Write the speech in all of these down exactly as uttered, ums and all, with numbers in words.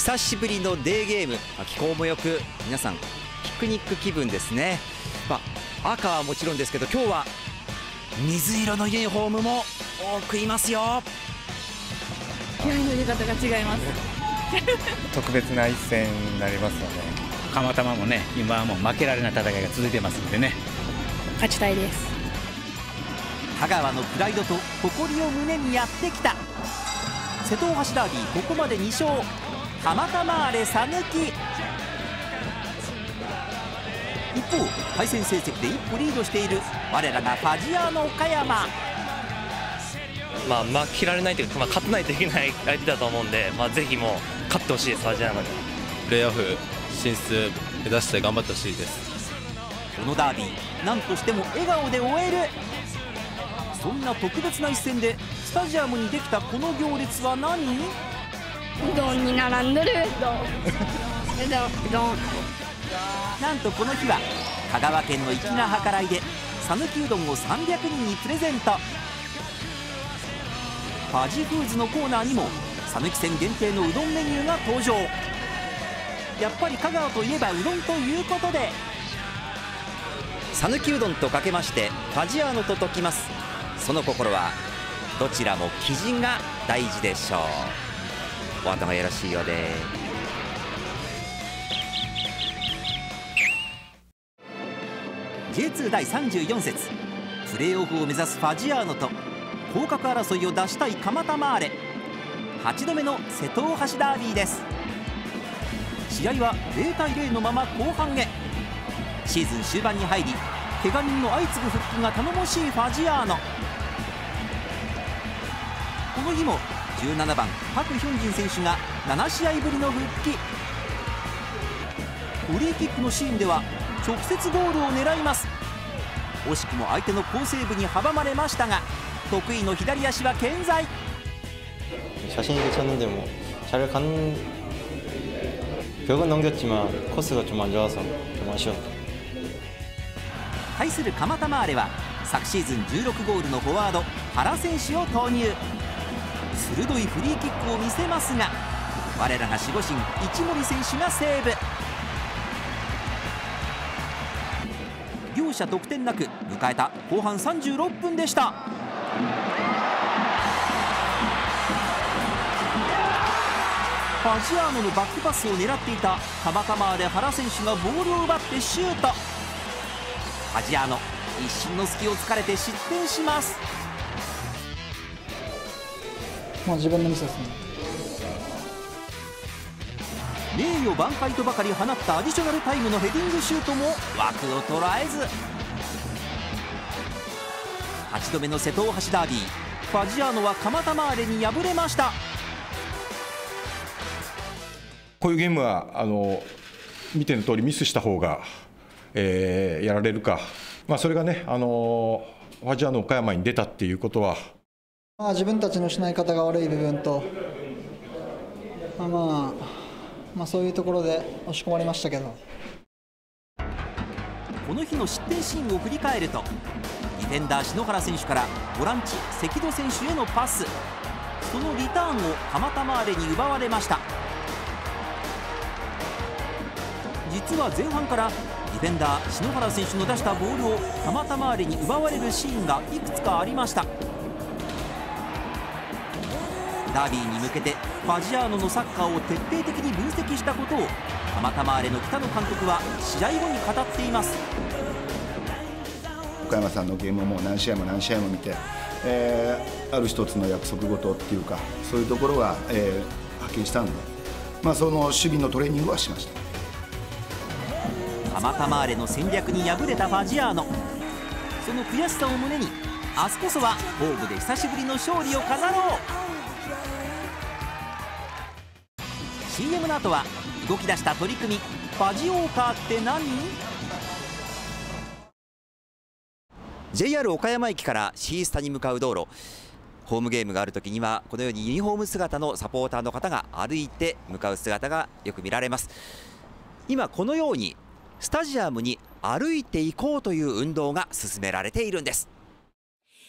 久しぶりのデーゲーム、気候もよく皆さんピクニック気分ですね。まあ、赤はもちろんですけど、今日は水色のユニフォームも多くいますよ。 気合いの入れ方が違います特別な一戦になりますよね。 釜玉もね、今はもう負けられない戦いが続いてますのでね、 勝ちたいです。 香川のプライドと誇りを胸にやってきた瀬戸大橋ダービー、ここまでに勝、蒲田マーレ讃岐。一方、対戦成績で一歩リードしている我らがファジアーノ岡山。 まあ、負けられないというか、まあ、勝たないといけない相手だと思うんで、まあ、ぜひもう勝ってほしいです、ファジアーノに。 プレーオフ進出目指して頑張ってほしいです。 このダービー、何としても笑顔で終える。そんな特別な一戦でスタジアムにできたこの行列は何？ うどんに並んでる。うどんうどん。 なんとこの日は香川県の粋な計らいで讃岐うどんをさんびゃくにんにプレゼント。ファジフーズのコーナーにも讃岐線限定のうどんメニューが登場。やっぱり香川といえばうどんということで、讃岐うどんとかけましてファジアーノと解きます。その心はどちらも生地が大事でしょう。お後がよろしいようで。ジェイツー だいさんじゅうよん節、プレーオフを目指すファジアーノと降格争いを出したい蒲田マーレ、はちどめの瀬戸大橋ダービーです。試合はゼロたいゼロのまま後半へ。シーズン終盤に入り怪我人の相次ぐ復帰が頼もしいファジアーノ。この日もじゅうななばんパク・ヒョンジン選手がななしあいぶりの復帰。フリーキックのシーンでは直接ゴールを狙います。惜しくも相手の好セーブに阻まれましたが、得意の左足は健在。 자신 있게 쳤는데 뭐 잘 간 벽은 넘겼지만 코스가 좀 안 좋아서 좀 아쉬웠다. 対する蒲田マーレは昨シーズンじゅうろくゴールのフォワード原選手を投入。鋭いフリーキックを見せますが、我らが守護神一森選手がセーブ。両者得点なく迎えた後半さんじゅうろっぷんでした。ファジアーノのバックパスを狙っていた蒲田マーレ原選手がボールを奪ってシュート。ファジアーノ、一瞬の隙を突かれて失点します。 まあ自分のミスですね。 名誉挽回とばかり放ったアディショナルタイムのヘディングシュートも枠を捉えず。はちどめの瀬戸大橋ダービー、ファジアーノは蒲田マーレに敗れました。 こういうゲームはあの見ての通りミスした方が、えー、やられるか、まあ、それがね、あのファジアーノ岡山に出たっていうことは、 まあ、自分たちのしない方が悪い部分と、まあまあ、まあそういうところで押し込まれましたけど、 この日の失点シーンを振り返ると、ディフェンダー篠原選手からボランチ関戸選手へのパス、そのリターンを蒲田マーレに奪われました。実は前半からディフェンダー篠原選手の出したボールを蒲田マーレに奪われるシーンがいくつかありました。ダービーに向けてファジアーノのサッカーを徹底的に分析したことを蒲田マーレの北野監督は試合後に語っています。 岡山さんのゲームをもう何試合も何試合も見て、えー、ある一つの約束事っていうか、そういうところは、えー、発見したんで、まあ、その守備のトレーニングはしました。 蒲田マーレの戦略に敗れたファジアーノ、その悔しさを胸に明日こそはホームで久しぶりの勝利を飾ろう。 シーエム の後は動き出した取り組み、ファジオーカーって何？ ジェイアール 岡山駅からシースタに向かう道路、ホームゲームがあるときにはこのようにユニフォーム姿のサポーターの方が歩いて向かう姿がよく見られます。今このようにスタジアムに歩いていこうという運動が進められているんです。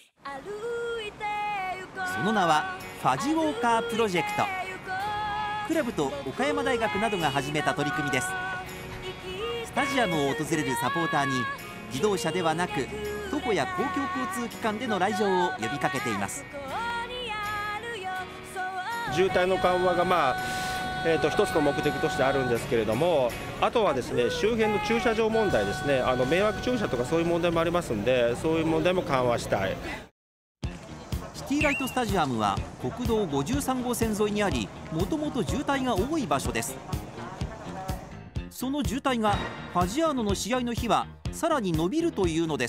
その名はファジウォーカープロジェクト。 クラブと岡山大学などが始めた取り組みです。スタジアムを訪れるサポーターに自動車ではなく徒歩や公共交通機関での来場を呼びかけています。 渋滞の緩和が、まあえー、と一つの目的としてあるんですけれども、あとはですね周辺の駐車場問題ですね、あの迷惑駐車とかそういう問題もありますんで、そういう問題も緩和したい。 シティライトスタジアムは国道ごじゅうさん号線沿いにあり、もともと渋滞が多い場所です。その渋滞がファジアーノの試合の日はさらに伸びるというのです。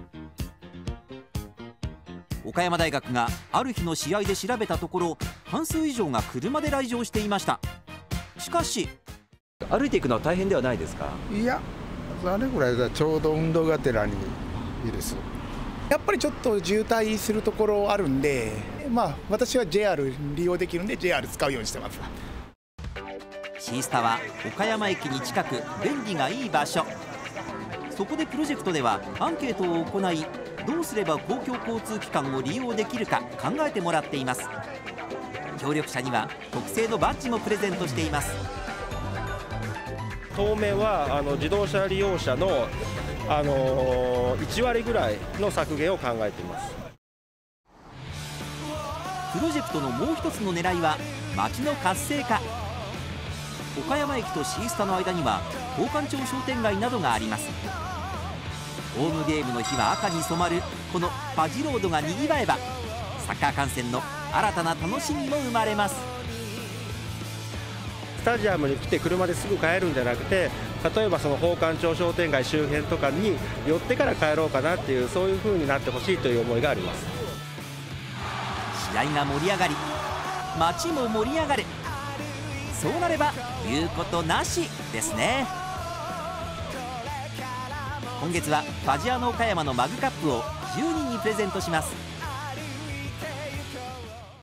岡山大学がある日の試合で調べたところ、半数以上が車で来場していました。しかし歩いていくのは大変ではないですか？ いや、あれぐらいがちょうど運動がてらにいいです。やっぱりちょっと渋滞するところあるんで、まあ私は ジェイアール 利用できるんで ジェイアール 使うようにしてます。 シースタは岡山駅に近く便利がいい場所。そこでプロジェクトではアンケートを行い、どうすれば公共交通機関を利用できるか考えてもらっています。協力者には特製のバッジもプレゼントしています。 当面はあの自動車利用者の、あのー、いち割ぐらいの削減を考えています。 プロジェクトのもう一つの狙いは街の活性化。岡山駅とシースタの間には宝冠町商店街などがあります。ホームゲームの日は赤に染まるこのファジロードがにぎわえば、サッカー観戦の新たな楽しみも生まれます。 スタジアムに来て車ですぐ帰るんじゃなくて、例えばその宝冠町商店街周辺とかに寄ってから帰ろうかなっていう、そういう風になってほしいという思いがあります。 試合が盛り上がり、街も盛り上がる。そうなれば言うことなしですね。今月はファジアーノ岡山のマグカップをじゅうにんにプレゼントします。